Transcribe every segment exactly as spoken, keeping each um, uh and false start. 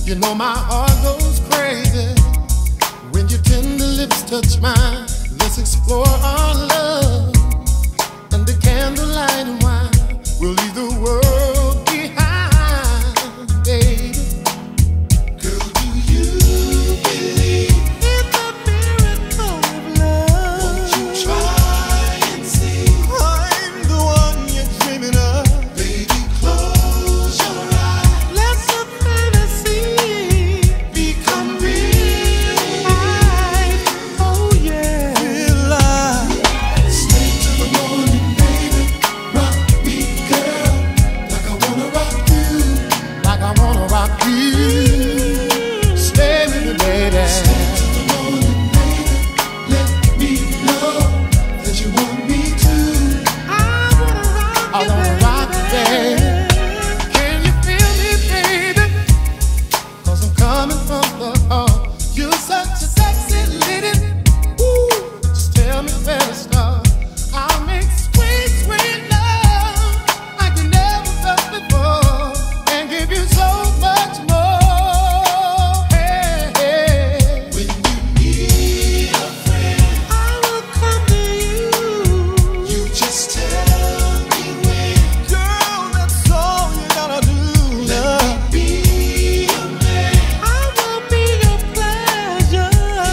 You know my heart goes crazy when your tender lips touch mine. Let's explore our love and the candlelight and wine. We'll leave the world behind, baby. Girl, do you believe in the miracle of love? Won't you try and see? I'm the one you're dreaming of. Baby, close your eyes. Let the fantasy become real. Oh yeah, feel alive. Stay till the morning, baby. Rock me, girl, like I wanna rock you, like I wanna rock you. Stay with me, baby. Stay till the morning, baby. Let me know that you want me to. I wanna rock you, I wanna rock you, baby. Can you feel me, baby? 'Cause I'm coming from the heart. You're such a sexy lady. Ooh, just tell me where to start. I'll make sweet, sweet love like you never felt before, and give you so much more. Hey, hey. When you need a friend, I will come to you. You just tell me when. Girl, that's all you gotta do. Let me be your man. I will be your pleasure.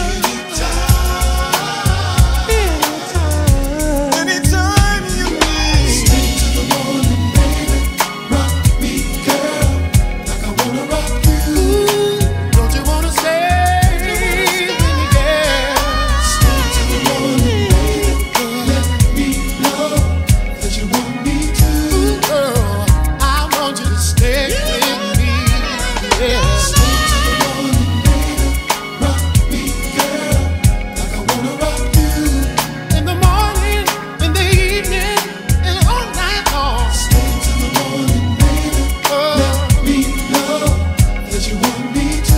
Anytime, anytime you need. Stay till the morning, baby. Rock me, girl, like I wanna rock you. Don't you wanna stay with me, girl? Stay till the morning, baby. Let me know that you want me to. Girl, I want you to stay with me. Yeah. Stay till the morning, baby. Rock me, girl, like I wanna rock you. In the morning, in the evening, and all night long. Stay till the morning, baby. Let me know that you want me to.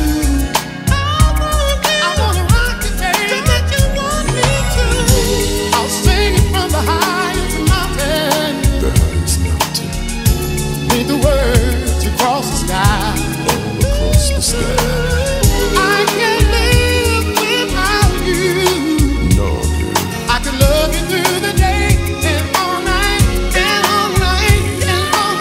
I wanna rock you, baby. That you want me to. I'll sing it from the highest mountain. There is nothing Read the words across the sky. all across the sky. I can't live without you. No, girl. I can love you through the day and all night and all night and all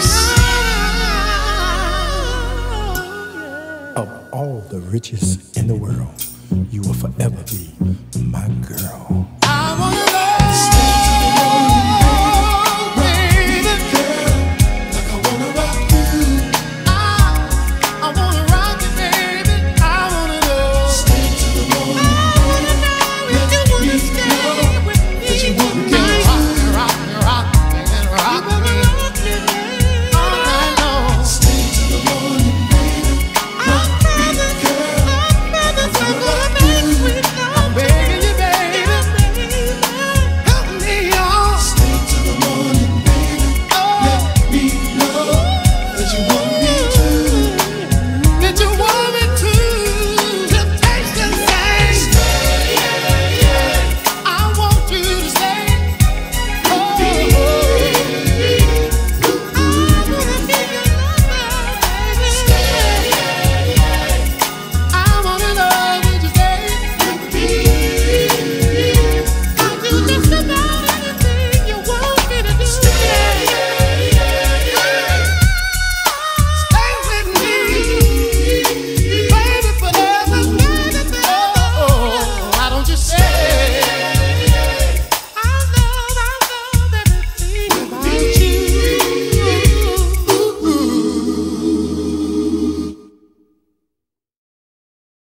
night. Of all the riches in the world, you will forever be my girl. I wanna love stay till the morning, baby. Girl, like I wanna rock you. I, I wanna rock you, baby. I wanna know. Stay till the morning. I wanna know if you wanna stay with me. That you want me to rock me, rock me, rock me, and rock me. All night long. Stay till the morning, baby. Rock me, girl. Like I wanna rock you. I'm begging you, baby. Help me on. Stay till the morning, baby. Let me know that you want me to. That you want me to. Temptation says, stay, yeah, yeah. I want you to stay. Oh, oh, I wanna be your lover, baby. Stay, yeah, yeah. I wanna love you to stay with me. I'll do just about anything you want me to do. Stay, yeah, yeah. Stay with me, baby, forever. Oh, oh, why don't you stay?